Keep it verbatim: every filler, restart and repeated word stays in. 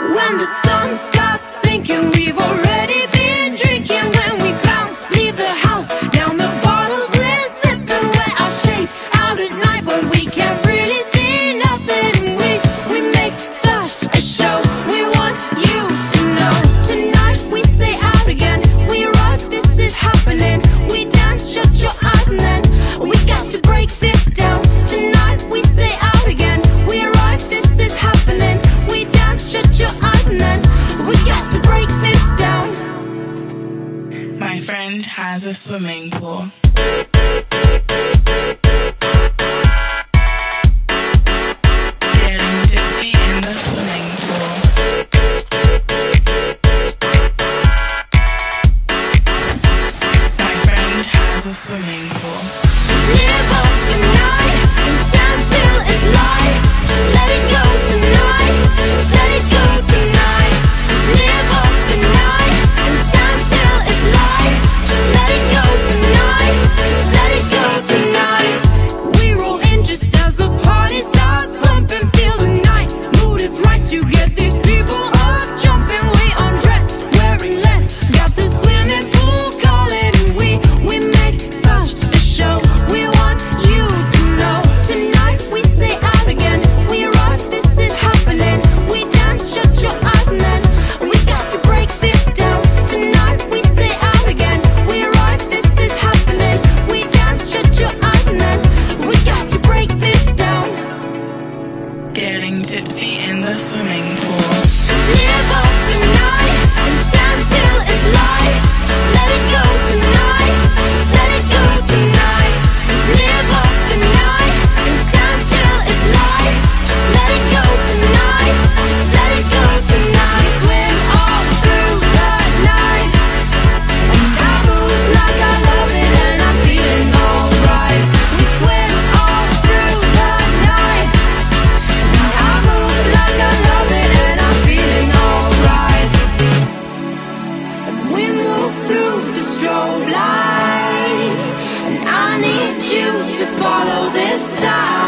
When the sun starts sinking, we've already been drinking. When we bounce, leave the house, down the bottles we're sipping. Wear our shades out at night when we can't really see nothing. We, we make such a show, we want you to know. Tonight we stay out again, we rock, this is happening. We dance, shut your eyes and then we got to break this down. Tonight we stay out again, we arrive, this is happening. We dance, shut your eyes and then we got to break this down. My friend has a swimming pool. Getting tipsy in the swimming pool. My friend has a swimming pool. Live up the night and dance till it's light. Just let it go tonight, just let it go tonight. Live up the night and dance till it's light. Just let it go tonight, just let it go tonight. We roll in just as the party starts pumping. Feel the night, mood is right to get these people up jumping. We undress, wearing less, got the swimming pool calling. And we, we make such a show, we want you to know. Tonight we stay out again, we rock, this is happening. We dance, shut your eyes and then we got to break this down. Tonight we stay out again, we arrive, this is happening. We dance, shut your eyes and then we got to break this down. Getting tipsy in the swimming pool. Live up the night and dance till it's light. Just let it go tonight, just let it go tonight. Live up the night and dance till it's light. Just let it go tonight, just let it go tonight. Swim all through the night, and I move like I love it and I'm feeling alright. We swim all through the night, and I move like I love it and I'm feeling alright. And we move through the strobe lights, and I need you to follow this side.